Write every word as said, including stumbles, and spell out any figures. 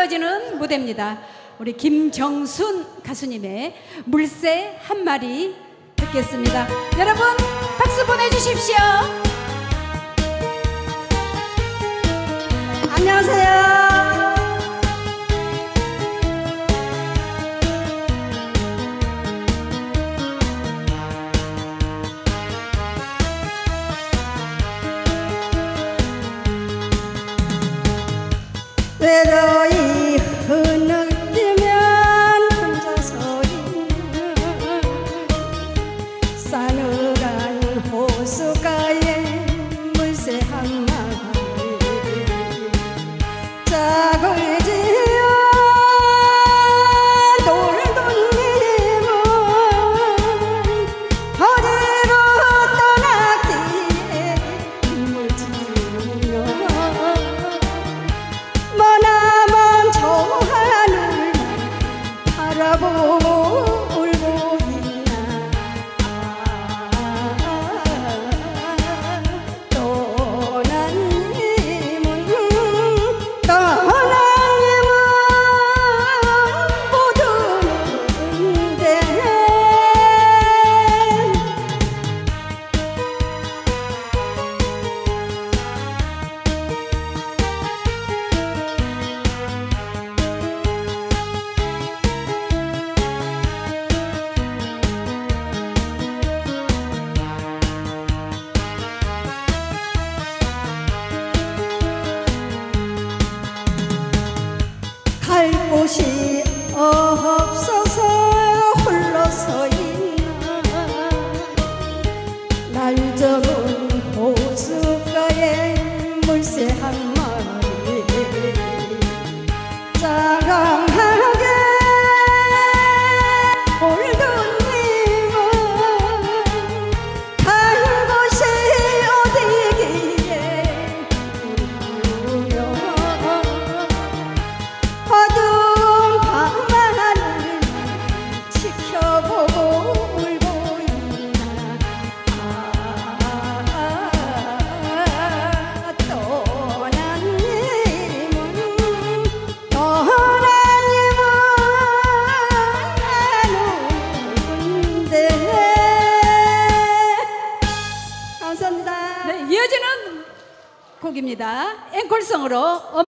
이어지는 무대입니다. 우리 김정순 가수님의 물새 한 마리 듣겠습니다. 여러분 박수 보내주십시오. 안녕하세요. 외로이 흐느끼면 혼자서 있는 싸늘한 호수가에 물새 한 마리 짝을 지어 놀던 님은 어디로 떠났기에 눈물 지으며 머나먼 저 하늘 바라보고 울고 있나. 떠난 님은 떠난 님은 모두 누군데 갈 곳이 없어서 홀로 서 있나. 날 적은 호숫가에 물새 한 마리 짱하게 울던 님은 간 곳이 어디기에 울며 어두운 밤하늘 지켜보고 울고 있나. 아, 떠난 님은 떠난 님은 누군데. 감사합니다. 네, 이어지는 곡입니다. 앵콜송으로